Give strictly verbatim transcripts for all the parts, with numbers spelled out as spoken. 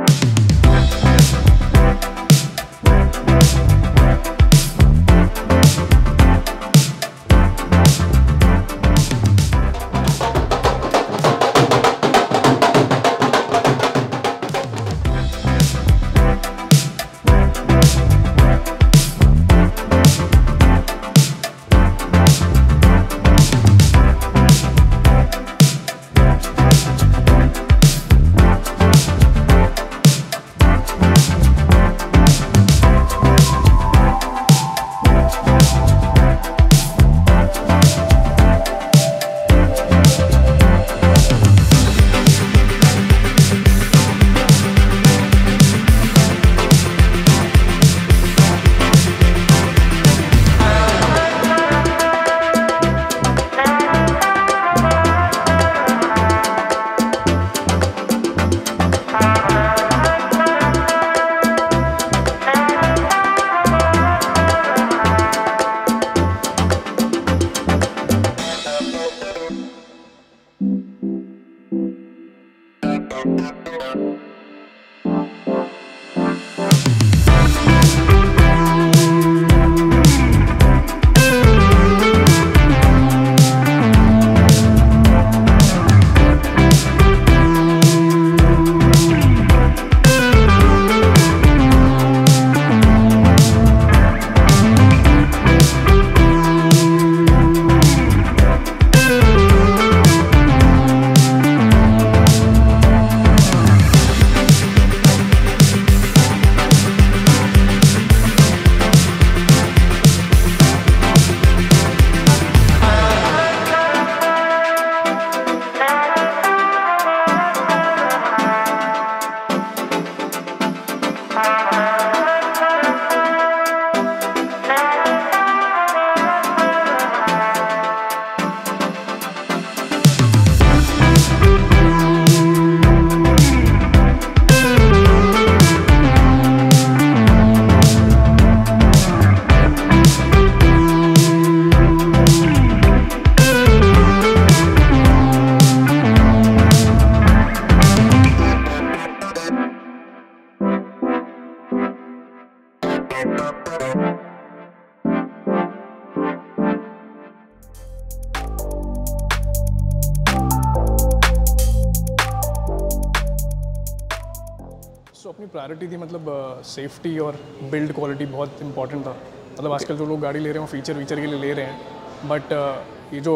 सो अपनी प्रायोरिटी थी मतलब सेफ्टी और बिल्ड क्वालिटी बहुत इंपॉर्टेंट था। मतलब आजकल जो लोग गाड़ी ले रहे हैं वो फीचर वीचर के लिए ले रहे हैं, बट uh, ये जो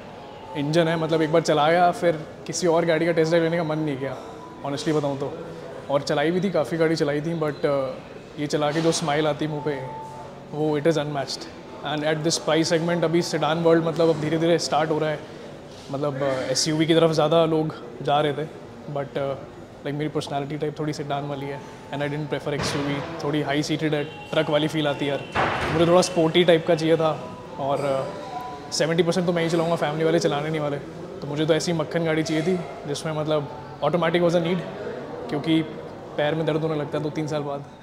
इंजन है मतलब एक बार चलाया फिर किसी और गाड़ी का टेस्ट ड्राइव लेने का मन नहीं किया, ऑनेस्टली बताऊँ तो। और चलाई भी थी, काफ़ी गाड़ी चलाई थी, बट uh, ये चला के जो स्माइल आती मुँह पे वो it is unmatched. And at this price segment अभी सेडान वर्ल्ड मतलब अब धीरे धीरे स्टार्ट हो रहा है, मतलब एस यू वी की तरफ ज़्यादा लोग जा रहे थे, बट लाइक मेरी पर्सनालिटी टाइप थोड़ी सेडान वाली है and I didn't prefer X U V. थोड़ी हाई सीटेड है, ट्रक वाली फील आती है यार, मुझे थोड़ा स्पोर्टी टाइप का चाहिए था। और सेवेंटी परसेंट तो मैं ही चलाऊँगा, फैमिली वाले चलाने नहीं वाले, तो मुझे तो ऐसी मक्खन गाड़ी चाहिए थी जिसमें मतलब ऑटोमेटिक वॉज अ नीड, क्योंकि पैर में दर्द होने लगता है दो तीन साल बाद।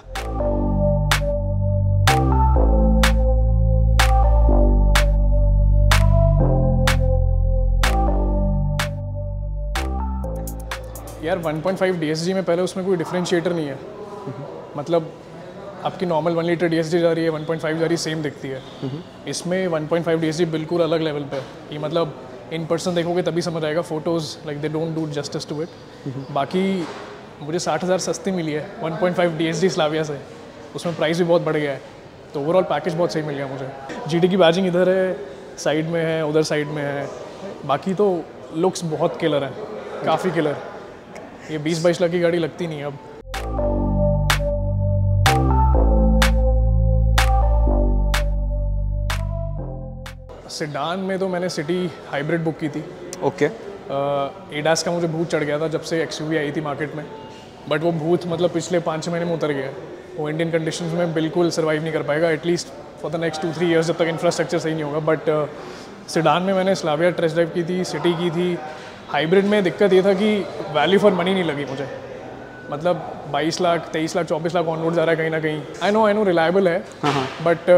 यार one point five D S G में पहले उसमें कोई डिफरेंशिएटर नहीं है, मतलब आपकी normal one litre D S G जा रही है, वन पॉइंट फाइव जा रही है, सेम दिखती है। इसमें one point five D S G बिल्कुल अलग लेवल पे है, ये मतलब इन पर्सन देखोगे तभी समझ आएगा, photos like they don't do justice to it. बाकी मुझे साठ हज़ार सस्ती मिली है one point five D S G Slavia से, उसमें प्राइस भी बहुत बढ़ गया है, तो ओवरऑल पैकेज बहुत सही मिल गया मुझे। जी डी की बैजिंग इधर है, साइड में है, उधर साइड में है, बाकी तो लुक्स बहुत किलर है, काफ़ी किलर। ये बीस बाईस लाख की गाड़ी लगती नहीं है अब। सेडान में तो मैंने सिटी हाइब्रिड बुक की थी। ओके। एडास का मुझे भूत चढ़ गया था जब से एक्सयूवी आई थी मार्केट में, बट वो भूत मतलब पिछले पाँच छः महीने में उतर गया। वो इंडियन कंडीशंस में बिल्कुल सर्वाइव नहीं कर पाएगा, at least for the next two three years, जब तक इंफ्रास्ट्रक्चर सही नहीं होगा। बट सेडान में मैंने स्लाविया टेस्ट ड्राइव की थी, सिटी की थी। हाइब्रिड में दिक्कत ये था कि वैल्यू फॉर मनी नहीं लगी मुझे, मतलब बाईस लाख तेईस लाख चौबीस लाख ऑन रोड जा रहा है कहीं ना कहीं। I know I know reliable है, but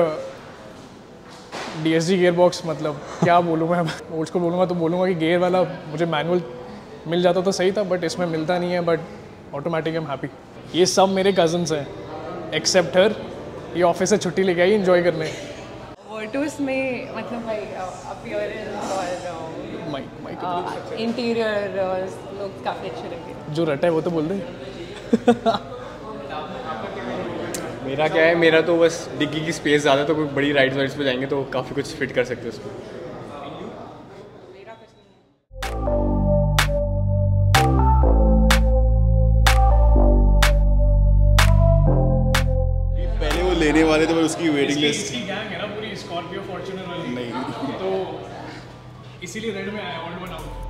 D S G gear box, मतलब क्या बोलूँ मैं, ओल्ड स्कूल बोलूँगा तो बोलूँगा कि गेयर वाला मुझे मैनुअल मिल जाता तो सही था, बट इसमें मिलता नहीं है। But automatic I am happy. ये सब मेरे कजन्स हैं एक्सेप्ट हर, ये ऑफिस से छुट्टी लेके आई एंजॉय करने। वर्टूस में मतलब भाई अपीयरेंस और माइक माइक इंटीरियर लोग काफ़ी अच्छे लगे। जो रटा है वो तो बोल दे। मेरा क्या है, मेरा तो बस डिग्गी की स्पेस ज़्यादा, तो कोई बड़ी राइड्स वाइड्स पे जाएंगे तो काफ़ी कुछ फिट कर सकते हैं उसमें। पहले वो लेने वाले थे पर उसकी वेटिंग लिस्ट इसकी गैंग है ना पूरी स्कॉर्पियो फॉर्च्यूनर वाली, नहीं। तो इसीलिए रेड में आया ऑल्ड वन आउट।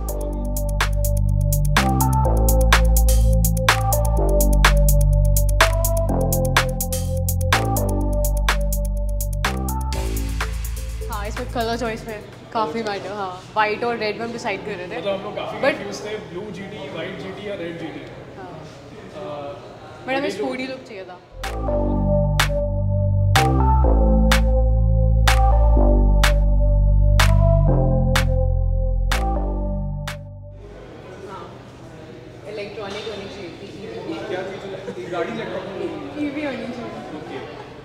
हाँ, इसमें कलर चॉइस में काफ़ी मैटर। हाँ, वाइट और रेड में हम डिसाइड कर रहे थे। मतलब हम लोग काफ़ी But- कंफ्यूज थे, ब्लू जीटी, वाइट जीटी या रेड जीटी। बट हमें स्पोर्टी लुक चाहिए था। इलेक्ट्रॉनिक होनी चाहिए, गाड़ी इलेक्ट्रॉनिक, ईवी होनी चाहिए।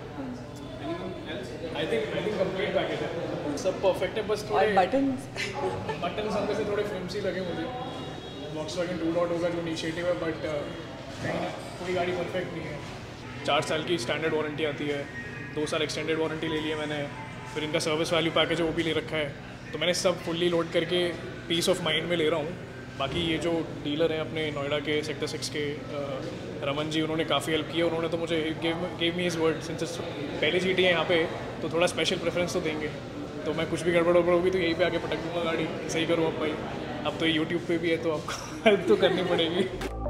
I think I think complete package है, सब परफेक्ट है, बस और थोड़े बटन्स बटन सब में से थोड़े फ्लेम्सी लगे मुझे। वॉक्सवैगन टू डॉट होगा जो इनिशिएटिव है, बट कहीं ना कोई गाड़ी परफेक्ट नहीं है। चार साल की स्टैंडर्ड वारंटी आती है, दो साल एक्सटेंडेड वारंटी ले ली है मैंने, फिर इनका सर्विस वैल्यू पैकेज है वो भी ले रखा है, तो मैंने सब फुल्ली लोड करके पीस ऑफ माइंड में ले रहा हूँ। बाकी ये जो डीलर हैं अपने नोएडा के सेक्टर सिक्स के अ, रमन जी, उन्होंने काफ़ी हेल्प किया। उन्होंने तो मुझे give give me his word, since पहले जीटी है यहाँ पे तो थोड़ा स्पेशल प्रेफरेंस तो देंगे, तो मैं कुछ भी गड़बड़ वड़बड़ होगी तो यहीं पे आके पटक दूँगा गाड़ी, सही करो अब भाई। अब तो यूट्यूब पे भी है तो आपको हेल्प तो करनी पड़ेगी।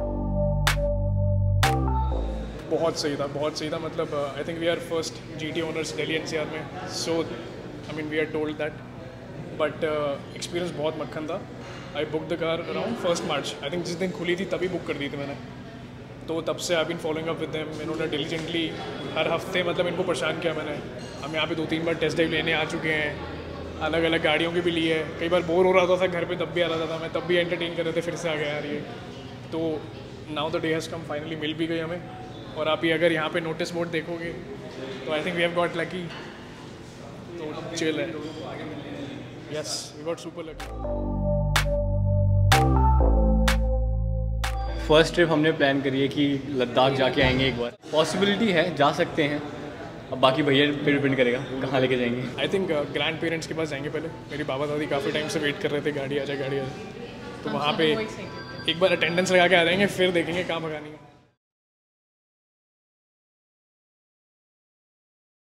बहुत सही था, बहुत सही था। मतलब I think we are first GT owners Delhi NCR में, so I mean we are told that, but experience बहुत मक्खन था। I book the car around first March, I think जिस दिन खुली थी तभी बुक कर दी थी मैंने, तो तब से I been following up with them. इन्होंने डिलीजेंटली हर हफ्ते मतलब इनको परेशान किया मैंने। हम यहाँ पे दो तीन बार टेस्ट ड्राइव लेने आ चुके हैं, अलग अलग गाड़ियों की भी ली है। कई बार बोर हो रहा था घर पे तब भी आ रहा था मैं, तब भी एंटरटेन कर रहे थे, फिर से आ गया यार ये। तो now the day has come, finally मिल भी गई हमें। और आप ये अगर यहाँ पे नोटिस बोर्ड देखोगे तो I think we have got lucky, तो चिल है। Yes, we got super lucky. First trip हमने प्लान करी है कि लद्दाख जाके आएंगे एक बार, पॉसिबिलिटी है जा सकते हैं, अब बाकी भैया पे डिपेंड करेगा कहाँ लेके जाएंगे। आई थिंक ग्रैंड पेरेंट्स के पास जाएंगे पहले। मेरी बाबा दादी काफ़ी टाइम से वेट कर रहे थे गाड़ी आ जाए गाड़ी आ जाए, तो वहाँ पे एक बार अटेंडेंस लगा के आ जाएंगे, फिर देखेंगे कहाँ भगानी है।